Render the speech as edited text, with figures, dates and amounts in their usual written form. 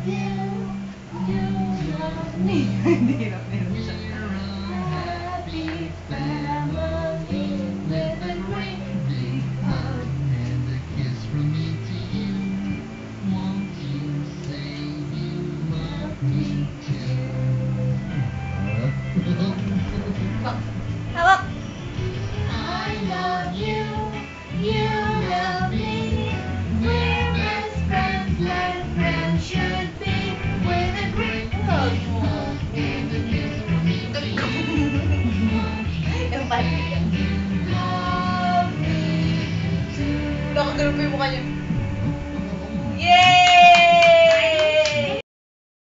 Hindi hirap meron siya. Hawak! I love you, you love me. We're best friends like friends should be. With a great hug, and a kiss from me. Yung pati. Love me too. Nakagano pa yung mukha niya.